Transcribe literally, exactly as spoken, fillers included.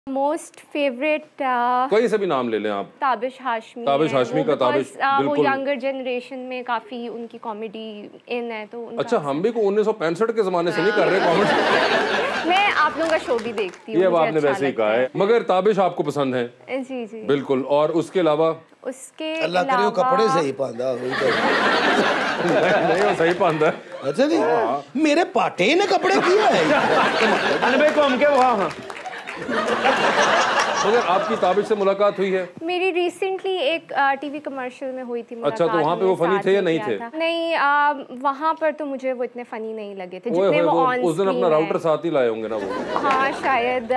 Most favourite कोई से भी नाम ले लें आप। ताबिश हाशमी। ताबिश हाशमी का ताबिश वो यंगर जनरेशन में काफी उनकी कॉमेडी इन है तो अच्छा हम भी को उन्नीस सौ पैंसठ के जमाने से नहीं कर रहे कॉमेडी। मैं आप लोगों का शो भी देखती हूँ। ये आपने अच्छा वैसे ही कहा है मगर ताबिश आपको पसंद है? जी जी बिल्कुल। और उसके अलावा उसके अल्लाह करे वो कपड़े सही पांदा नहीं वो सही पांदा अच्छा नहीं मेरे पाटे ने कपड़े किया है अनबे को हम के वहां मगर आपकी ताबिश से मुलाकात हुई है? मेरी रिसेंटली एक टीवी कमर्शियल में हुई थी मुलाकात। अच्छा तो वहाँ पे वो फनी थे या नहीं थे? नहीं आ, वहाँ पर तो मुझे वो इतने फनी नहीं लगे थे जितने वो ऑन उस दिन अपना राउटर साथ ही लाए होंगे ना वो। हाँ शायद।